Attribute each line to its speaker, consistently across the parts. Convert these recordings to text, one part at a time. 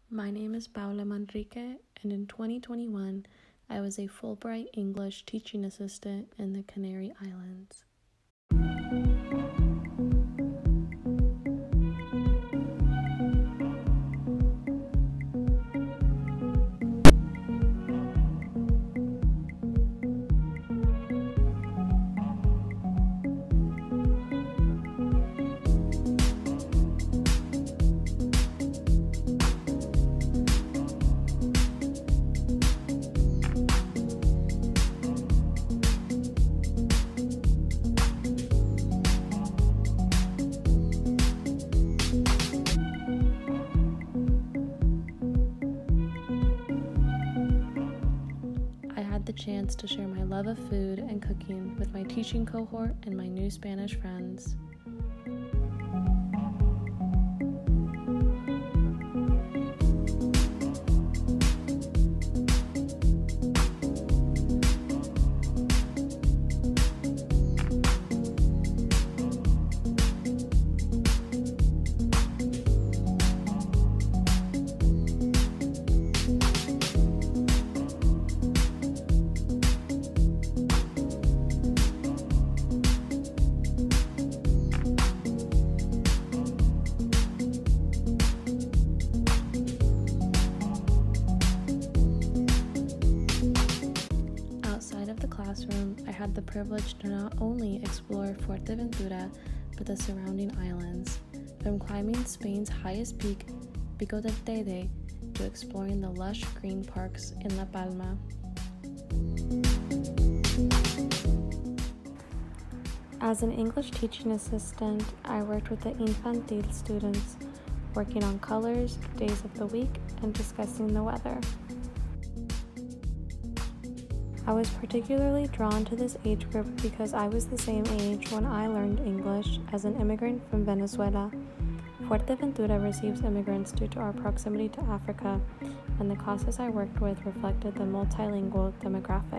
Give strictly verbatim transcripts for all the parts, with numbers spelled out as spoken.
Speaker 1: My name is Paula Manrique, and in twenty twenty-one, I was a Fulbright English teaching assistant in the Canary Islands. I had the chance to share my love of food and cooking with my teaching cohort and my new Spanish friends. Outside of the classroom, I had the privilege to not only explore Fuerteventura, but the surrounding islands, from climbing Spain's highest peak, Pico del Teide, to exploring the lush green parks in La Palma. As an English teaching assistant, I worked with the Infantil students, working on colors, days of the week, and discussing the weather. I was particularly drawn to this age group because I was the same age when I learned English as an immigrant from Venezuela. Fuerteventura receives immigrants due to our proximity to Africa, and the classes I worked with reflected the multilingual demographic.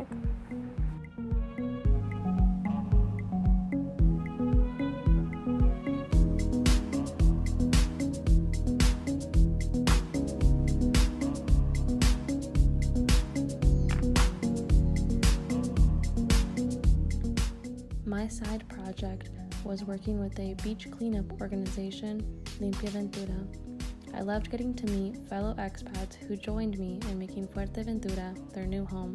Speaker 1: My side project was working with a beach cleanup organization, Limpia Ventura. I loved getting to meet fellow expats who joined me in making Fuerteventura their new home.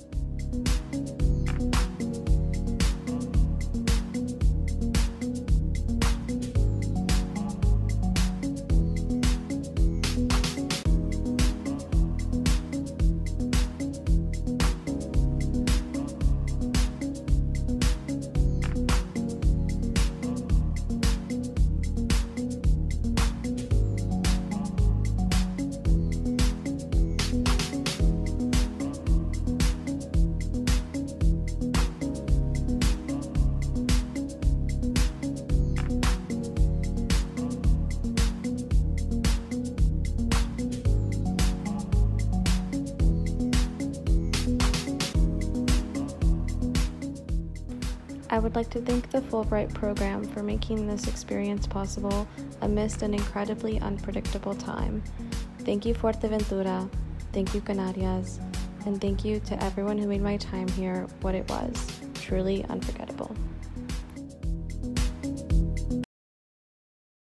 Speaker 1: I would like to thank the Fulbright program for making this experience possible amidst an incredibly unpredictable time. Thank you, Fuerteventura, thank you, Canarias, and thank you to everyone who made my time here what it was, truly unforgettable.